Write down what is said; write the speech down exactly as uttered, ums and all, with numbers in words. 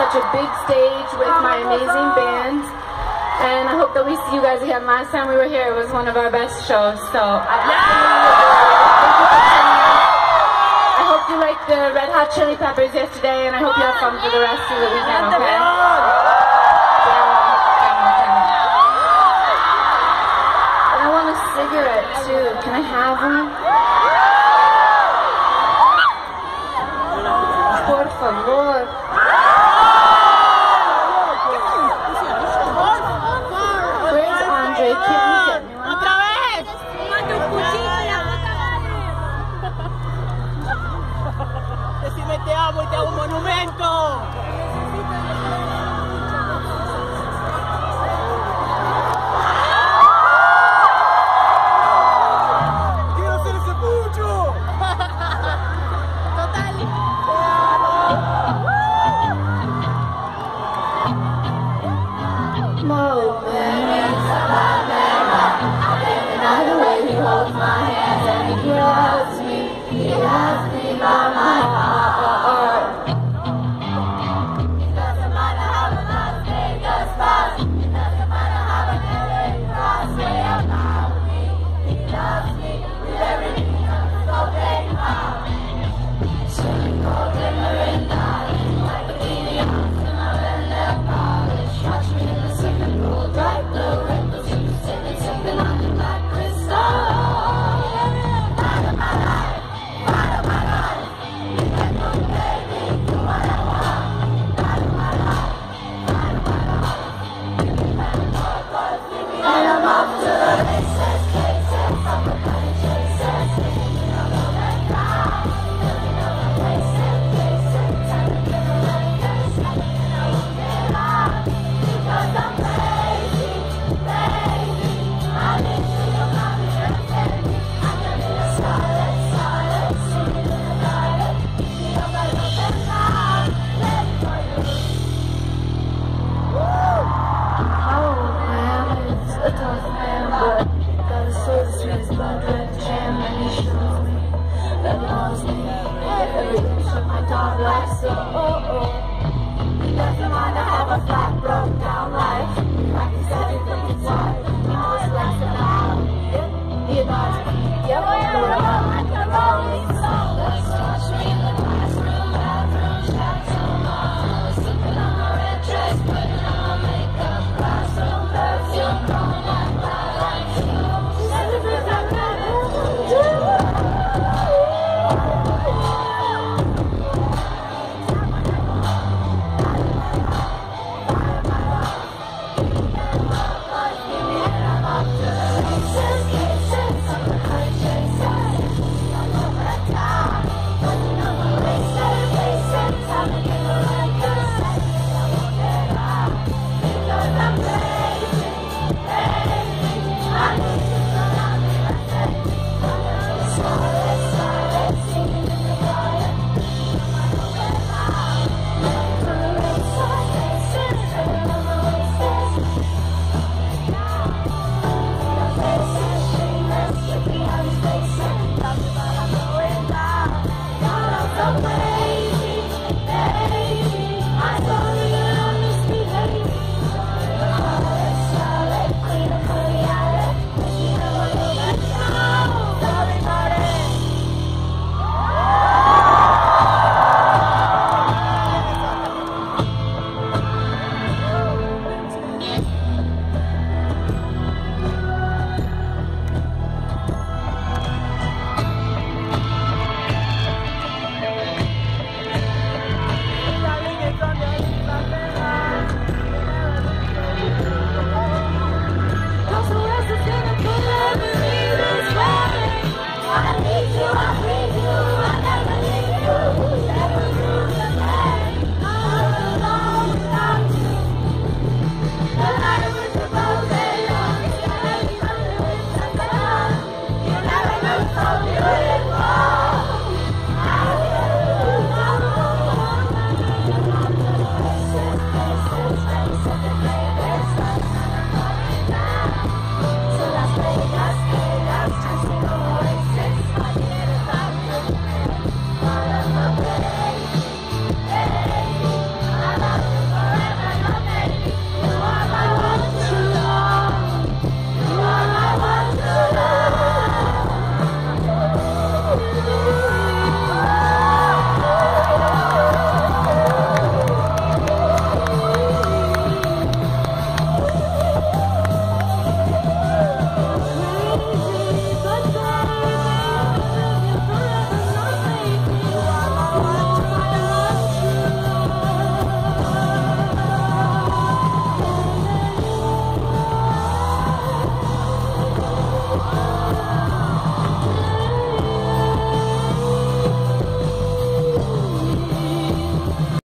such a big stage with my amazing band. And I hope that we see you guys again. Last time we were here, it was one of our best shows. So I I hope you liked the Red Hot Chili Peppers yesterday, and I hope you have fun for the rest of the weekend, okay? And I want a cigarette too. Can I have one? Por favor. Where's Andre? Can you get me one? ¡Otra vez! ¡Mate un cuchillo! Decime te amo y te hago un monumento. ¡Quiero ser ese pucho! Total. Moments of my I the way he holds my hands and he loves me, he loves me by my heart. It doesn't matter how the last day goes past, it doesn't matter how the day goes way about me. He loves me with everything so big about me. Shining gold glimmering darling, like a beady arms in my red nail polish. Watch me in the swimming pool, bright blue ripples, you sipping, sipping on the black crystal. That loves me, every inch of my dog life, so oh oh.